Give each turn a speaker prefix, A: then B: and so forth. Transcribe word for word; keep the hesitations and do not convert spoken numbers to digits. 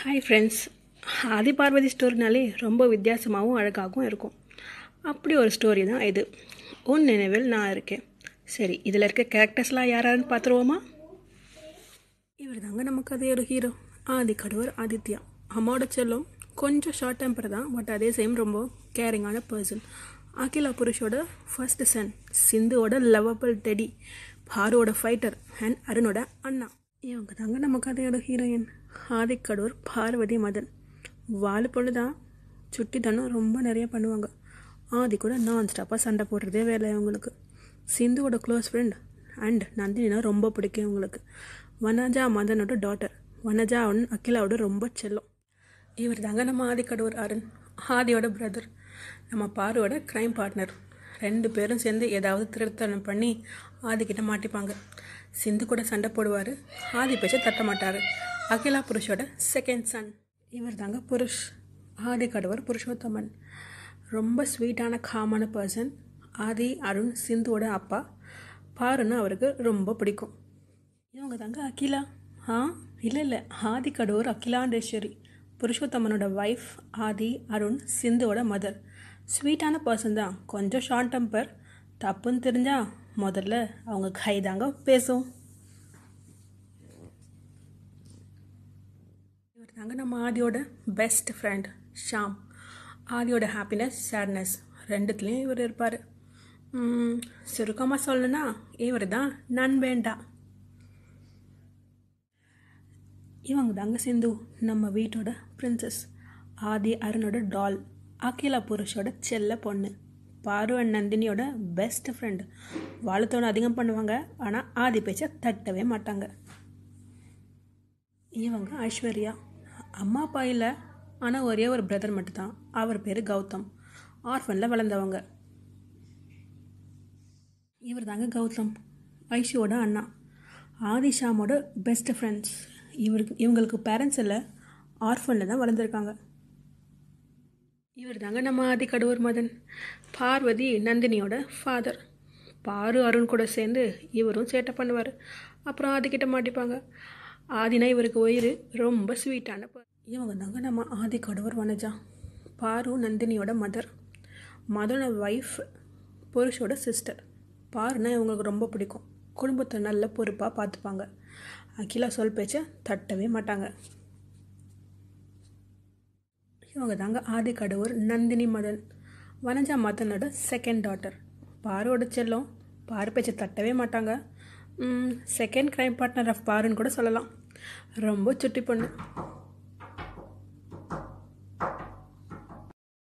A: Hi friends. Aadhi Parvathi ஸ்டோரினாலே ரொம்ப வித்தியாசமாகவும் அழகாகவும் இருக்கும். அப்படி ஒரு ஸ்டோரி தான் இது. உன் நினைவில் நான் இருக்கேன். சரி, இதில் இருக்க கேரக்டர்ஸ்லாம் யாராருன்னு பார்த்துருவோமா? இவர் தாங்க நம்ம கதையோட ஹீரோ, ஆதி கடவர் ஆதித்யா. அம்மாவோட செல்லம், கொஞ்சம் ஷார்ட் டெம்பர் தான், பட் அதே சேம் ரொம்ப கேரிங்கான பர்சன். அகிலா புருஷோட ஃபர்ஸ்ட் சன், சிந்துவோட லவபிள் டெடி, பாருவோட ஃபைட்டர் அண்ட் அருணோட அண்ணா. இவங்க தாங்க நம்ம கதையோட ஹீரோயின், ஆதிக்கடூர் பார்வதி மதன். வாழு பொண்ணு தான், சுட்டி தானும் ரொம்ப நிறைய பண்ணுவாங்க. ஆதி கூட நான் ஸ்டாப்பாக சண்டை போடுறதே வேலை இவங்களுக்கு. சிந்துவோட க்ளோஸ் ஃப்ரெண்ட் அண்ட் நந்தினா ரொம்ப பிடிக்கும் இவங்களுக்கு. வனஜா மதனோட டாட்டர். வனஜா அவன் அகிலாவோட ரொம்ப செல்லம். இவர் தாங்க நம்ம ஆதிக்கடூர் அருண், ஆதியோட பிரதர். நம்ம பாருவோட க்ரைம் பார்ட்னர். ரெண்டு பேரும் சேர்ந்து ஏதாவது திருத்தனம் பண்ணி ஆதிக்கிட்ட மாட்டிப்பாங்க. சிந்து கூட சண்டை போடுவார், ஆதி பேச்சை தட்ட மாட்டார். அகிலா புருஷோட செகண்ட் சன். இவர் தாங்க புருஷ், ஆதி கடவர் புருஷோத்தமன். ரொம்ப ஸ்வீட்டான காமான பர்சன். ஆதி அருண் சிந்துவோட அப்பா. பாருன்னு அவருக்கு ரொம்ப பிடிக்கும். இவங்க தாங்க அகிலா. ஆ இல்லை இல்லை ஆதி கடவர் அகிலாண்டேஸ்வரி, புருஷோத்தமனோட ஒய்ஃப். ஆதி அருண் சிந்துவோட மதர். ஸ்வீட்டான பர்சன் தான், கொஞ்சம் ஷார்ட் டெம்பர். தப்புன்னு தெரிஞ்சா முதல்ல அவங்க கை தாங்க பேசும். இவர் தாங்க நம்ம ஆதியோட பெஸ்ட் ஃப்ரெண்ட் ஷாம். ஆதியோட ஹாப்பினஸ் சேட்னஸ் ரெண்டுத்துலேயும் இவர் இருப்பார். சுருக்கமாக சொல்லணுன்னா இவர் தான் நண்பேண்டா. இவங்க தாங்க சிந்து, நம்ம வீட்டோட பிரின்சஸ். ஆதி அருணோட டால், அகிலா புருஷோட செல்ல பொண்ணு. பாரு அண்ட் நந்தினியோட பெஸ்ட் ஃப்ரெண்ட். வாழத்தோடு அதிகம் பண்ணுவாங்க, ஆனால் ஆதி பேச்சை தட்டவே மாட்டாங்க. இவங்க ஐஸ்வர்யா. அம்மா அப்பா இல்லை, ஆனால் ஒரே ஒரு பிரதர் மட்டும்தான். அவர் பேர் கௌதம். ஆர்ஃபனில் வளர்ந்தவங்க. இவர் தாங்க கௌதம், ஐஷுவோட அண்ணா. ஆதி ஷாமோட பெஸ்ட் ஃப்ரெண்ட்ஸ். இவருக்கு இவங்களுக்கு பேரண்ட்ஸ் இல்லை, ஆர்ஃபனில் தான் வளர்ந்துருக்காங்க. இவர் தாங்க நம்ம ஆதி கடவுர் மதன், பார்வதி நந்தினியோட ஃபாதர். பாரு அருண் கூட சேர்ந்து இவரும் சேட்டை பண்ணுவார், அப்புறம் ஆதிக்கிட்ட மாட்டிப்பாங்க. ஆதினா இவருக்கு உயிர், ரொம்ப ஸ்வீட்டான. இவங்க தாங்க நம்ம ஆதி கடவுர் வனஜா, பாரு நந்தினியோட மதர். மதனோட ஒய்ஃப், புருஷோட சிஸ்டர். பாருன்னா இவங்களுக்கு ரொம்ப பிடிக்கும், குடும்பத்தை நல்ல பொறுப்பாக பார்த்துப்பாங்க. அகிலா சொல் பேச்சை தட்டவே மாட்டாங்க. இவங்க தாங்க ஆதி கடவுர் நந்தினி மதன், வனஜா மதனோட செகண்ட் டாட்டர். பாரோட செல்லம், பாரு பேச்சை தட்டவே மாட்டாங்க. செகண்ட் க்ரைம் பார்ட்னர் ஆஃப் பாருன்னு கூட சொல்லலாம். ரொம்ப சுட்டி பொண்ணு.